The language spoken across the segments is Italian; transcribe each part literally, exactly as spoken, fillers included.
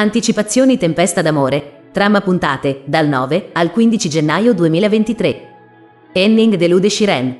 Anticipazioni Tempesta d'amore, trama puntate, dal nove al quindici gennaio duemilaventitré. Henning delude Shiren.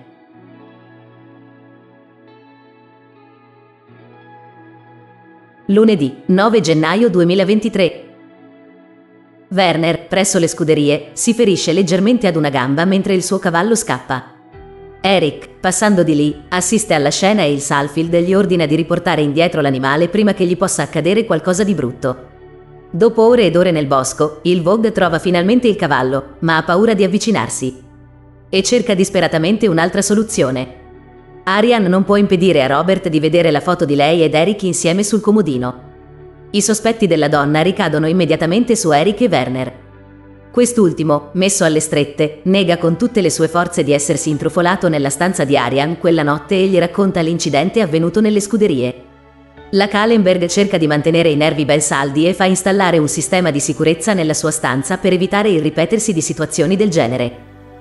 Lunedì, nove gennaio duemilaventitré. Werner, presso le scuderie, si ferisce leggermente ad una gamba mentre il suo cavallo scappa. Eric, passando di lì, assiste alla scena e il Salfield gli ordina di riportare indietro l'animale prima che gli possa accadere qualcosa di brutto. Dopo ore ed ore nel bosco, il Vogue trova finalmente il cavallo, ma ha paura di avvicinarsi. E cerca disperatamente un'altra soluzione. Arian non può impedire a Robert di vedere la foto di lei ed Eric insieme sul comodino. I sospetti della donna ricadono immediatamente su Eric e Werner. Quest'ultimo, messo alle strette, nega con tutte le sue forze di essersi intrufolato nella stanza di Arian quella notte e gli racconta l'incidente avvenuto nelle scuderie. La Kallenberg cerca di mantenere i nervi ben saldi e fa installare un sistema di sicurezza nella sua stanza per evitare il ripetersi di situazioni del genere.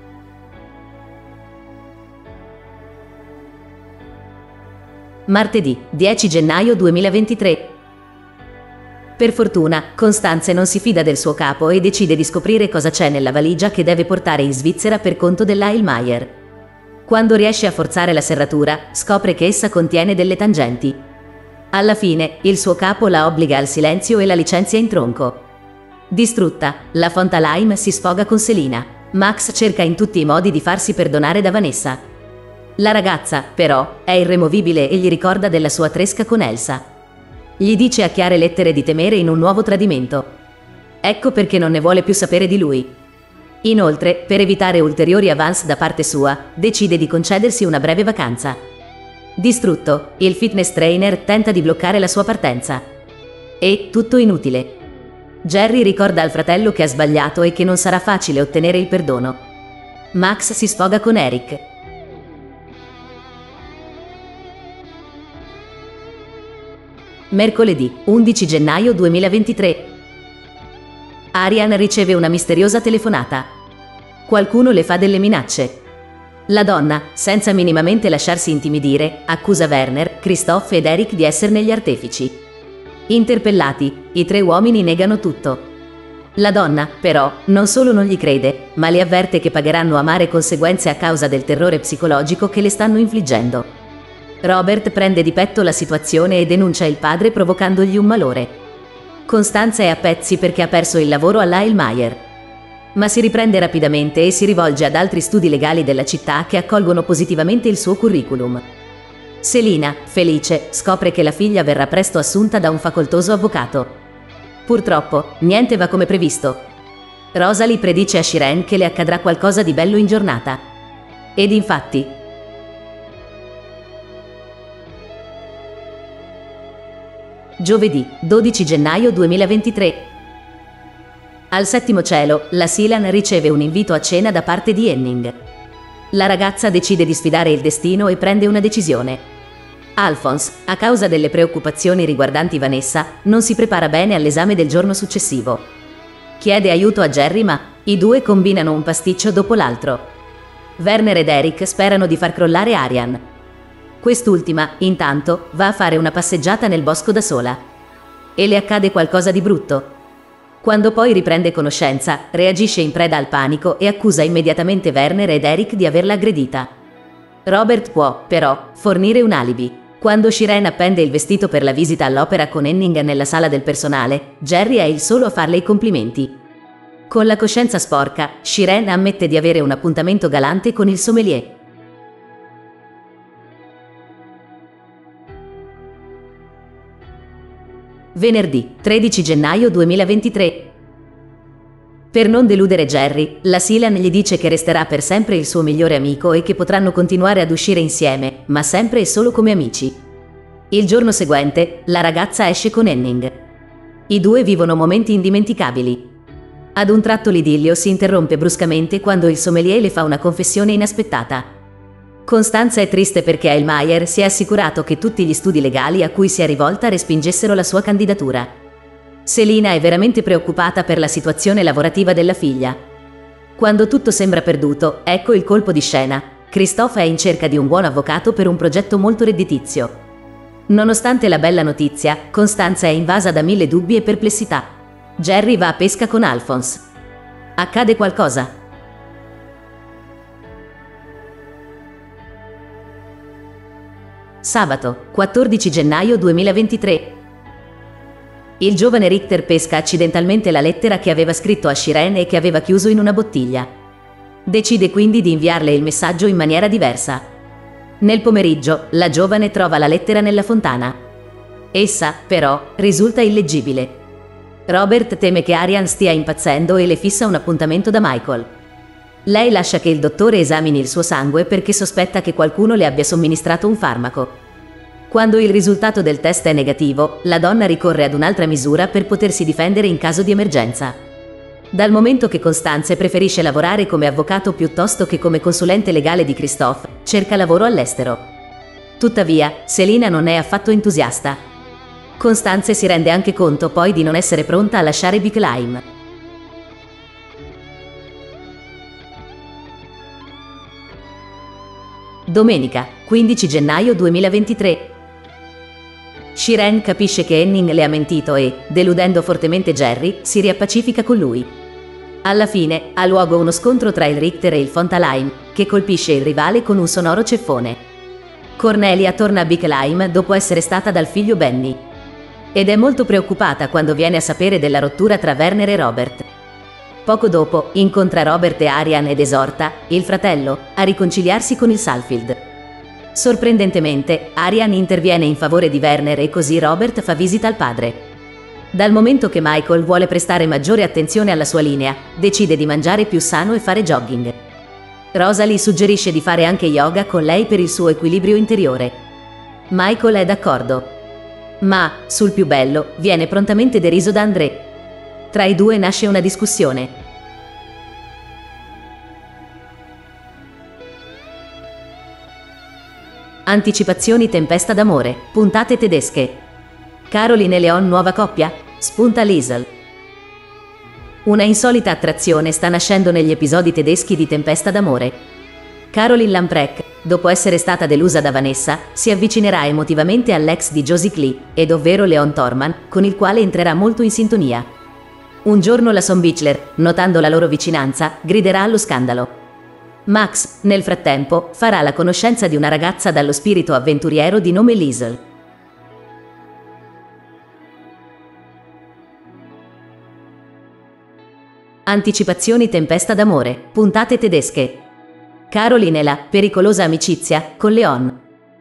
Martedì, dieci gennaio duemilaventitré. Per fortuna, Constanze non si fida del suo capo e decide di scoprire cosa c'è nella valigia che deve portare in Svizzera per conto dell'Heilmeier. Quando riesce a forzare la serratura, scopre che essa contiene delle tangenti. Alla fine, il suo capo la obbliga al silenzio e la licenzia in tronco. Distrutta, la von Thalheim si sfoga con Selina. Max cerca in tutti i modi di farsi perdonare da Vanessa. La ragazza, però, è irremovibile e gli ricorda della sua tresca con Elsa. Gli dice a chiare lettere di temere in un nuovo tradimento. Ecco perché non ne vuole più sapere di lui. Inoltre, per evitare ulteriori avance da parte sua, decide di concedersi una breve vacanza. Distrutto, il fitness trainer tenta di bloccare la sua partenza. E tutto inutile. Jerry ricorda al fratello che ha sbagliato e che non sarà facile ottenere il perdono. Max si sfoga con Eric. Mercoledì, undici gennaio duemilaventitré. Arian riceve una misteriosa telefonata. Qualcuno le fa delle minacce. La donna, senza minimamente lasciarsi intimidire, accusa Werner, Christophe ed Eric di esserne gli artefici. Interpellati, i tre uomini negano tutto. La donna, però, non solo non gli crede, ma le avverte che pagheranno amare conseguenze a causa del terrore psicologico che le stanno infliggendo. Robert prende di petto la situazione e denuncia il padre provocandogli un malore. Constanza è a pezzi perché ha perso il lavoro all'Heilmeier. Ma si riprende rapidamente e si rivolge ad altri studi legali della città che accolgono positivamente il suo curriculum. Selina, felice, scopre che la figlia verrà presto assunta da un facoltoso avvocato. Purtroppo, niente va come previsto. Rosalie predice a Shiren che le accadrà qualcosa di bello in giornata. Ed infatti, giovedì, dodici gennaio duemilaventitré. Al settimo cielo, la Silan riceve un invito a cena da parte di Henning. La ragazza decide di sfidare il destino e prende una decisione. Alphonse, a causa delle preoccupazioni riguardanti Vanessa, non si prepara bene all'esame del giorno successivo. Chiede aiuto a Jerry ma i due combinano un pasticcio dopo l'altro. Werner ed Eric sperano di far crollare Arian. Quest'ultima, intanto, va a fare una passeggiata nel bosco da sola. E le accade qualcosa di brutto. Quando poi riprende conoscenza, reagisce in preda al panico e accusa immediatamente Werner ed Eric di averla aggredita. Robert può, però, fornire un alibi. Quando Shiren appende il vestito per la visita all'opera con Henning nella sala del personale, Jerry è il solo a farle i complimenti. Con la coscienza sporca, Shiren ammette di avere un appuntamento galante con il sommelier. Venerdì, tredici gennaio duemilaventitré. Per non deludere Jerry, la Silan gli dice che resterà per sempre il suo migliore amico e che potranno continuare ad uscire insieme, ma sempre e solo come amici. Il giorno seguente, la ragazza esce con Henning. I due vivono momenti indimenticabili. Ad un tratto l'idillio si interrompe bruscamente quando il sommelier le fa una confessione inaspettata. Constanza è triste perché Heilmeier si è assicurato che tutti gli studi legali a cui si è rivolta respingessero la sua candidatura. Selina è veramente preoccupata per la situazione lavorativa della figlia. Quando tutto sembra perduto, ecco il colpo di scena. Christophe è in cerca di un buon avvocato per un progetto molto redditizio. Nonostante la bella notizia, Constanza è invasa da mille dubbi e perplessità. Jerry va a pesca con Alphonse. Accade qualcosa. Sabato, quattordici gennaio duemilaventitré. Il giovane Richter pesca accidentalmente la lettera che aveva scritto a Shiren e che aveva chiuso in una bottiglia. Decide quindi di inviarle il messaggio in maniera diversa. Nel pomeriggio, la giovane trova la lettera nella fontana. Essa, però, risulta illeggibile. Robert teme che Arian stia impazzendo e le fissa un appuntamento da Michael. Lei lascia che il dottore esamini il suo sangue perché sospetta che qualcuno le abbia somministrato un farmaco. Quando il risultato del test è negativo, la donna ricorre ad un'altra misura per potersi difendere in caso di emergenza. Dal momento che Constance preferisce lavorare come avvocato piuttosto che come consulente legale di Christophe, cerca lavoro all'estero. Tuttavia, Selina non è affatto entusiasta. Constance si rende anche conto poi di non essere pronta a lasciare Bickelheim. Domenica, quindici gennaio duemilaventitré. Shiren capisce che Henning le ha mentito e, deludendo fortemente Jerry, si riappacifica con lui. Alla fine, ha luogo uno scontro tra il Richter e il Fontalheim, che colpisce il rivale con un sonoro ceffone. Cornelia torna a Bickelheim dopo essere stata dal figlio Benny. Ed è molto preoccupata quando viene a sapere della rottura tra Werner e Robert. Poco dopo, incontra Robert e Arian ed esorta, il fratello, a riconciliarsi con il Salfield. Sorprendentemente, Arian interviene in favore di Werner e così Robert fa visita al padre. Dal momento che Michael vuole prestare maggiore attenzione alla sua linea, decide di mangiare più sano e fare jogging. Rosalie suggerisce di fare anche yoga con lei per il suo equilibrio interiore. Michael è d'accordo. Ma, sul più bello, viene prontamente deriso da André. Tra i due nasce una discussione. Anticipazioni Tempesta d'amore, puntate tedesche. Caroline e Leon nuova coppia? Spunta Liesel. Una insolita attrazione sta nascendo negli episodi tedeschi di Tempesta d'amore. Caroline Lamprecht, dopo essere stata delusa da Vanessa, si avvicinerà emotivamente all'ex di Josie Klee, ed ovvero Leon Thorman, con il quale entrerà molto in sintonia. Un giorno la Sonbichler, notando la loro vicinanza, griderà allo scandalo. Max, nel frattempo, farà la conoscenza di una ragazza dallo spirito avventuriero di nome Liesel. Anticipazioni Tempesta d'amore, puntate tedesche. Caroline e la pericolosa amicizia con Leon.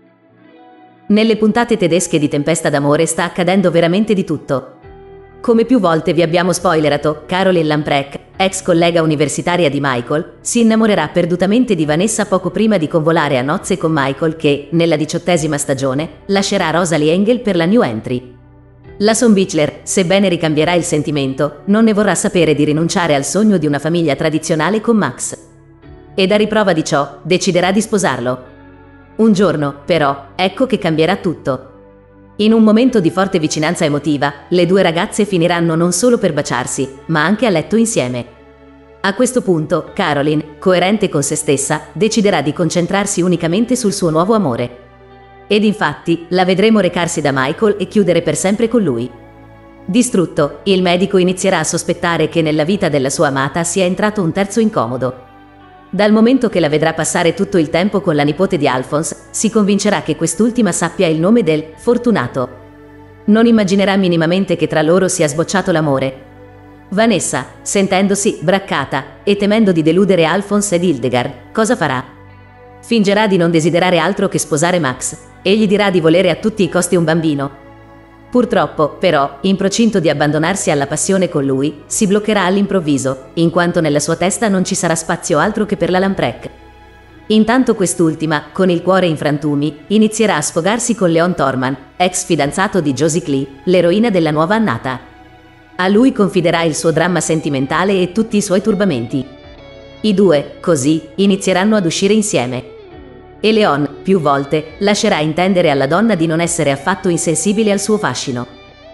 Nelle puntate tedesche di Tempesta d'amore sta accadendo veramente di tutto. Come più volte vi abbiamo spoilerato, Caroline Lamprecht, ex collega universitaria di Michael, si innamorerà perdutamente di Vanessa poco prima di convolare a nozze con Michael che, nella diciottesima stagione, lascerà Rosalie Engel per la new entry. La Sonbichler, sebbene ricambierà il sentimento, non ne vorrà sapere di rinunciare al sogno di una famiglia tradizionale con Max. E a riprova di ciò, deciderà di sposarlo. Un giorno, però, ecco che cambierà tutto. In un momento di forte vicinanza emotiva, le due ragazze finiranno non solo per baciarsi, ma anche a letto insieme. A questo punto, Caroline, coerente con se stessa, deciderà di concentrarsi unicamente sul suo nuovo amore. Ed infatti, la vedremo recarsi da Michael e chiudere per sempre con lui. Distrutto, il medico inizierà a sospettare che nella vita della sua amata sia entrato un terzo incomodo. Dal momento che la vedrà passare tutto il tempo con la nipote di Alphonse, si convincerà che quest'ultima sappia il nome del Fortunato. Non immaginerà minimamente che tra loro sia sbocciato l'amore. Vanessa, sentendosi braccata e temendo di deludere Alphonse ed Hildegard, cosa farà? Fingerà di non desiderare altro che sposare Max, e gli dirà di volere a tutti i costi un bambino. Purtroppo, però, in procinto di abbandonarsi alla passione con lui, si bloccherà all'improvviso, in quanto nella sua testa non ci sarà spazio altro che per la Lamprecht. Intanto quest'ultima, con il cuore in frantumi, inizierà a sfogarsi con Leon Thorman, ex fidanzato di Josie Klee, l'eroina della nuova annata. A lui confiderà il suo dramma sentimentale e tutti i suoi turbamenti. I due, così, inizieranno ad uscire insieme. E Leon, più volte, lascerà intendere alla donna di non essere affatto insensibile al suo fascino.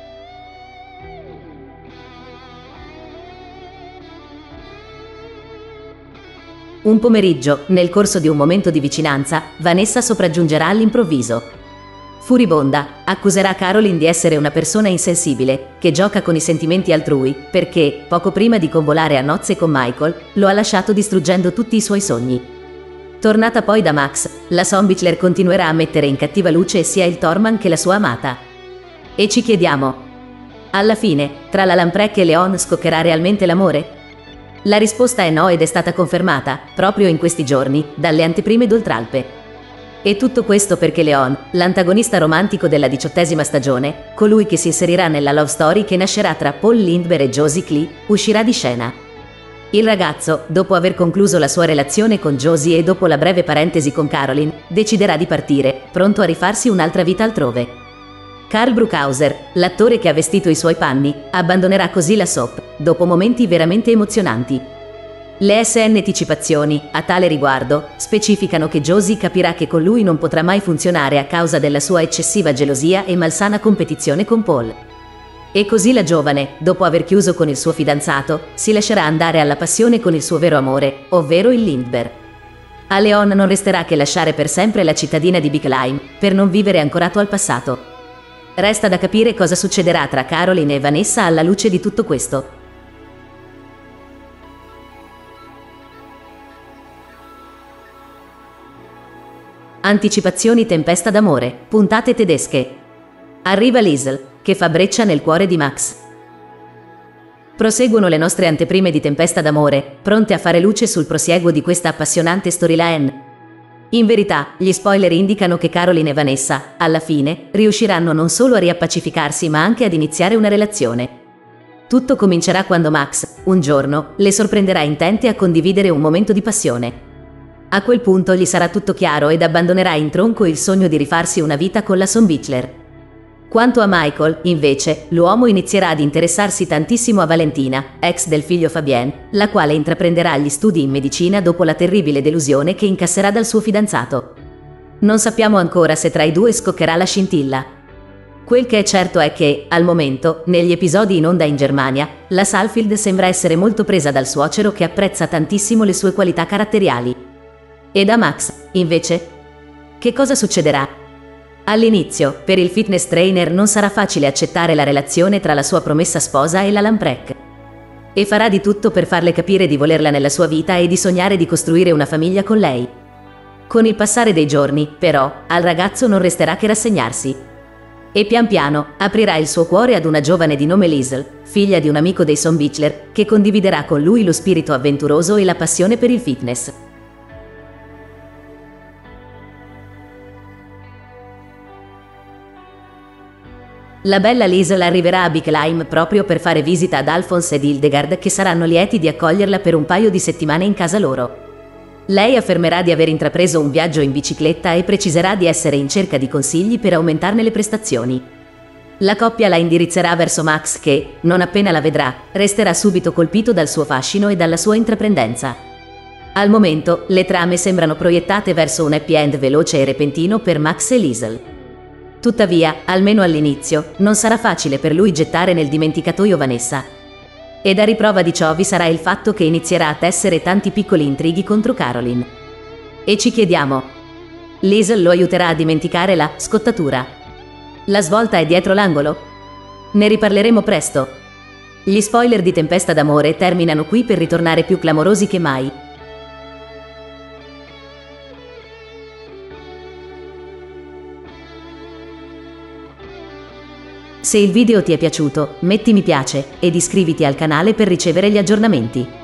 Un pomeriggio, nel corso di un momento di vicinanza, Vanessa sopraggiungerà all'improvviso. Furibonda, accuserà Caroline di essere una persona insensibile, che gioca con i sentimenti altrui, perché, poco prima di convolare a nozze con Michael, lo ha lasciato distruggendo tutti i suoi sogni. Tornata poi da Max, la Sonbichler continuerà a mettere in cattiva luce sia il Torman che la sua amata. E ci chiediamo: alla fine, tra la Lamprecht e Leon scoccherà realmente l'amore? La risposta è no ed è stata confermata, proprio in questi giorni, dalle anteprime d'Oltralpe. E tutto questo perché Leon, l'antagonista romantico della diciottesima stagione, colui che si inserirà nella love story che nascerà tra Paul Lindbergh e Josie Klee, uscirà di scena. Il ragazzo, dopo aver concluso la sua relazione con Josie e dopo la breve parentesi con Caroline, deciderà di partire, pronto a rifarsi un'altra vita altrove. Karl Bruckhauser, l'attore che ha vestito i suoi panni, abbandonerà così la soap, dopo momenti veramente emozionanti. Le S N anticipazioni, a tale riguardo, specificano che Josie capirà che con lui non potrà mai funzionare a causa della sua eccessiva gelosia e malsana competizione con Paul. E così la giovane, dopo aver chiuso con il suo fidanzato, si lascerà andare alla passione con il suo vero amore, ovvero il Lindbergh. A Leon non resterà che lasciare per sempre la cittadina di Bicklheim, per non vivere ancorato al passato. Resta da capire cosa succederà tra Caroline e Vanessa alla luce di tutto questo. Anticipazioni Tempesta d'amore, puntate tedesche. Arriva Liesl, che fa breccia nel cuore di Max. Proseguono le nostre anteprime di Tempesta d'amore, pronte a fare luce sul prosieguo di questa appassionante storyline. In verità, gli spoiler indicano che Caroline e Vanessa, alla fine, riusciranno non solo a riappacificarsi ma anche ad iniziare una relazione. Tutto comincerà quando Max, un giorno, le sorprenderà intente a condividere un momento di passione. A quel punto gli sarà tutto chiaro ed abbandonerà in tronco il sogno di rifarsi una vita con la Sonbichler. Quanto a Michael, invece, l'uomo inizierà ad interessarsi tantissimo a Valentina, ex del figlio Fabien, la quale intraprenderà gli studi in medicina dopo la terribile delusione che incasserà dal suo fidanzato. Non sappiamo ancora se tra i due scoccherà la scintilla. Quel che è certo è che, al momento, negli episodi in onda in Germania, la Saalfeld sembra essere molto presa dal suocero che apprezza tantissimo le sue qualità caratteriali. E da Max, invece? Che cosa succederà? All'inizio, per il fitness trainer non sarà facile accettare la relazione tra la sua promessa sposa e la Lamprecht. E farà di tutto per farle capire di volerla nella sua vita e di sognare di costruire una famiglia con lei. Con il passare dei giorni, però, al ragazzo non resterà che rassegnarsi. E pian piano, aprirà il suo cuore ad una giovane di nome Liesl, figlia di un amico dei Sonbichler, che condividerà con lui lo spirito avventuroso e la passione per il fitness. La bella Liesl arriverà a Bicklheim proprio per fare visita ad Alphonse ed Hildegard, che saranno lieti di accoglierla per un paio di settimane in casa loro. Lei affermerà di aver intrapreso un viaggio in bicicletta e preciserà di essere in cerca di consigli per aumentarne le prestazioni. La coppia la indirizzerà verso Max che, non appena la vedrà, resterà subito colpito dal suo fascino e dalla sua intraprendenza. Al momento, le trame sembrano proiettate verso un happy end veloce e repentino per Max e Liesl. Tuttavia, almeno all'inizio, non sarà facile per lui gettare nel dimenticatoio Vanessa. Ed a riprova di ciò vi sarà il fatto che inizierà a tessere tanti piccoli intrighi contro Caroline. E ci chiediamo: Liesl lo aiuterà a dimenticare la scottatura? La svolta è dietro l'angolo? Ne riparleremo presto. Gli spoiler di Tempesta d'amore terminano qui per ritornare più clamorosi che mai. Se il video ti è piaciuto, metti mi piace ed iscriviti al canale per ricevere gli aggiornamenti.